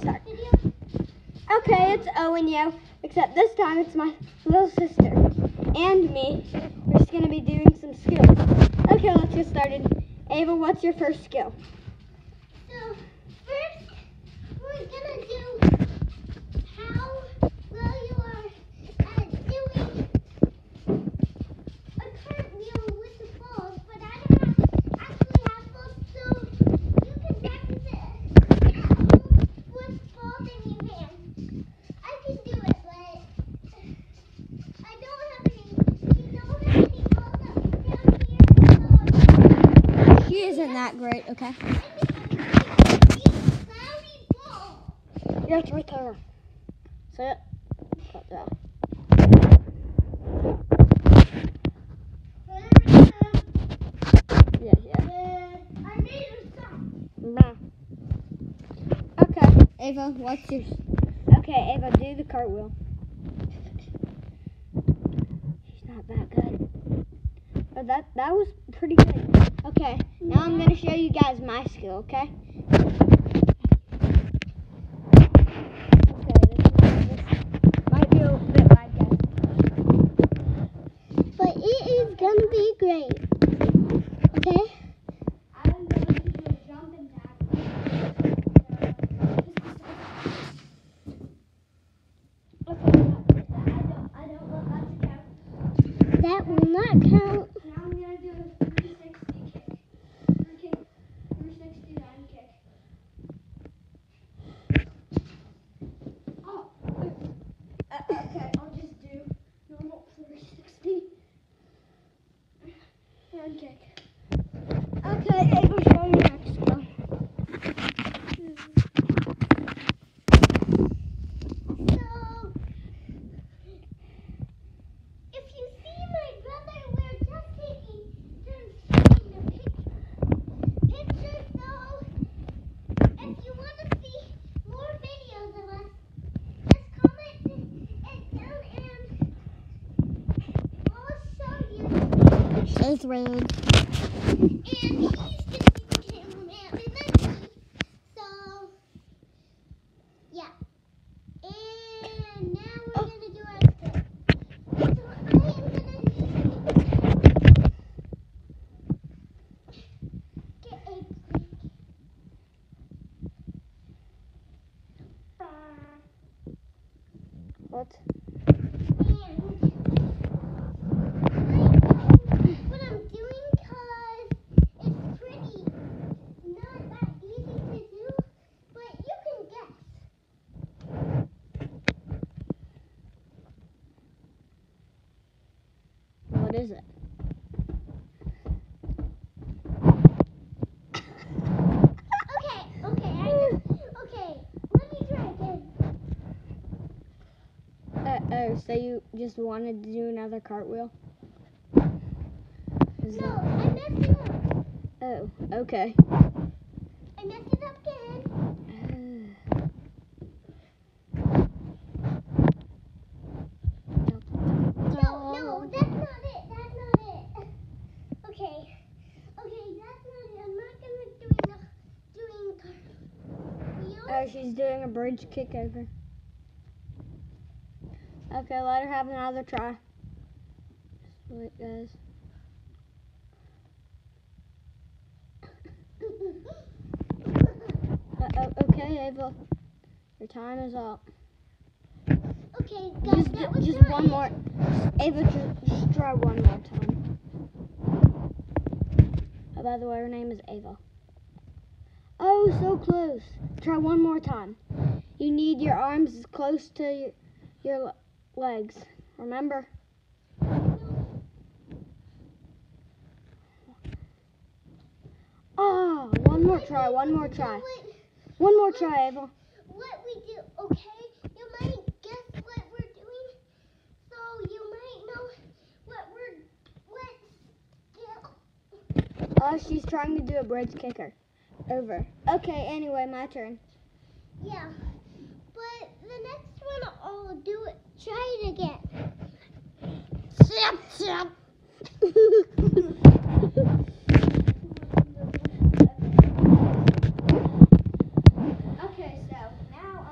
start. Okay, it's Owen Yo, except this time it's my little sister and me. We're just going to be doing some skills. Okay, let's get started. Ava, what's your first skill? So, first, we're going to do how well you are at doing a cartwheel with the balls, but I don't actually have balls, so you can practice it at home with balls in your hand. I can do it, but I don't have any balls up down here, so She isn't that great, okay? Yeah, it's right there. Say it. Cut that. Yeah. I made a stop. Nah. Okay, Ava, what's your... Okay, Ava, do the cartwheel. She's not that good. But that was pretty good. Okay, now I'm going to show you guys my skill, okay? Might be a little bit like that. But it is gonna be great. Okay? I'm going to do a jump and tackle. I don't want that to count. That will not count. Now I'm going to do a 360 kick. 369 kick. Oh. Okay, I'll just do normal 360 hand kick. Okay, Ava, show me next one. So, if you see my brother, we're just taking pictures. So, if you want to see more videos of us, just comment it down and we'll show you. She's rude. And he's the cameraman. So, yeah. And now we're going to do our thing. So, I am going to get a break. What? What I'm doing because it's pretty not that easy to do, but you can guess. What is it? Okay, let me try again. Oh, so you just wanted to do another cartwheel? No, I messed it up. Oh, okay. I messed it up again. No, that's not it. That's not it. Okay, that's not it. I'm not gonna doing cartwheels. Oh, she's doing a bridge kick over. Okay, let her have another try. That's what it goes. Okay, Ava, your time is up. Okay, guys, that was Just not one it. more. Ava, just try one more time. Oh, by the way, her name is Ava. Oh, so close. Try one more time. You need your arms as close to your legs. Remember? Oh, one more try. One more try, Ava. What we do, okay? You might guess what we're doing, so you might know what skill. She's trying to do a bridge kicker. Over. Okay, anyway, my turn. Yeah, but the next one I'll do it. Try it again. Chop. Okay, so now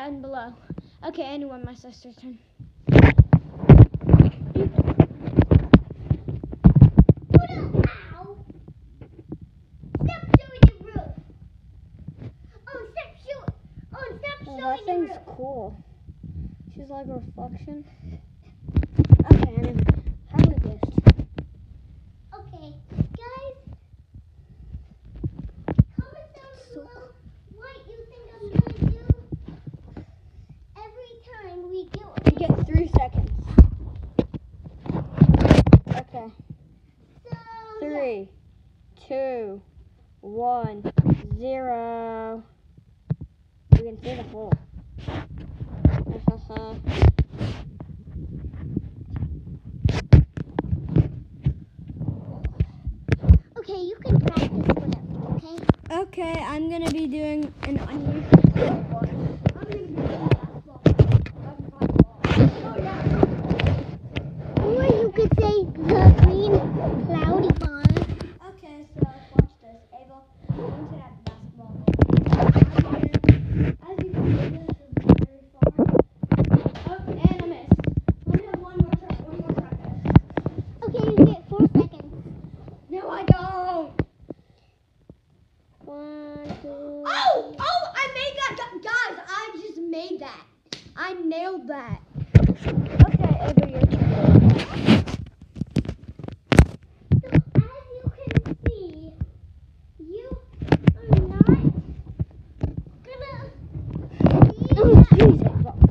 down below. Okay, anyone, my sister's turn. Ow! Stop showing the roof. Oh, stop showing. Oh, stop Oh, showing that the thing's roof. cool. She's like a reflection. Okay, anyway, how do this? Okay, guys, comment down below what you think I'm gonna do every time we do You it. get 3 seconds. Okay. So, 3, 2, 1, 0. You can see the hole. okay, you can practice whatever, okay? Okay, I'm gonna be doing an unusual one. I'm gonna be doing basketball. Oh yeah. Or you could say the green cloudy bar. Okay, so watch this. Ava, I'm going to that basketball goal. As you can see, this is very far. Oh, and I missed. Let me have one more try. Okay, you get 4 seconds. No, I don't. 1, 2. Oh, I made that. Guys, I just made that. I nailed that. Okay, Ava, your turn. So as you can see, you are not gonna see Oh, that. Jesus.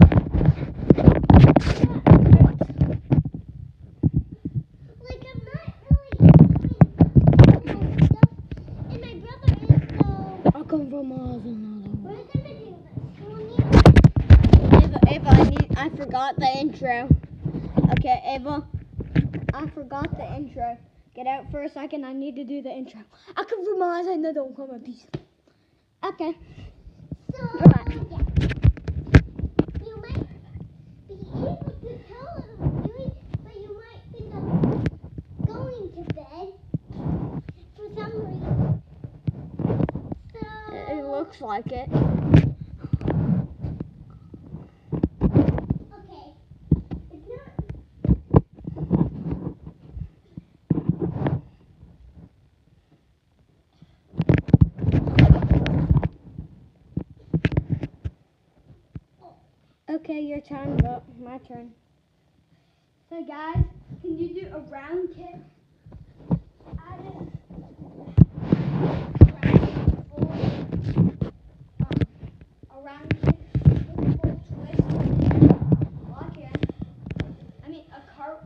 Like I'm not really doing my stuff, and my brother is, so I'll come from miles another we're one. gonna do this. Ava, I forgot the intro. Okay, Ava, I forgot the intro. Get out for a second. I need to do the intro. I come from miles and I don't come a piece. Okay. So Alright. yeah, you might be able to tell what I'm doing, but you might think I'm going to bed for some reason. So It looks like it. okay, it's not. Okay, your turn. Go. My turn. So, guys, can you do a round kick? A round kick with a full twist. Well, I can. I mean, a cart.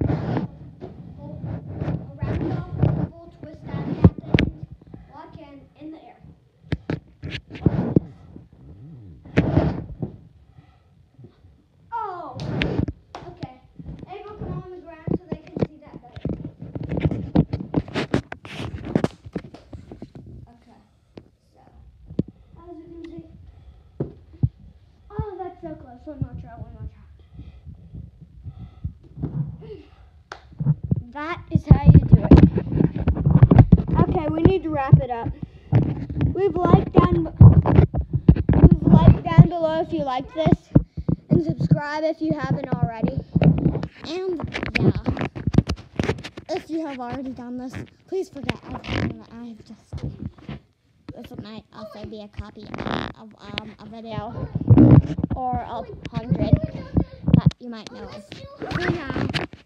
A round off with a full twist at the end. Well, I can in the air. Oh! Okay. Ava, come on the ground so they can see that better. Okay. So, as you can see. Oh, that's so close. One more try. That is how you do it. Okay, we need to wrap it up. Leave a like down below if you like this. And subscribe if you haven't already. And yeah, if you have already done this, please forget everything that I've just done. This might also be a copy of a video or 100 that you might know of. So yeah.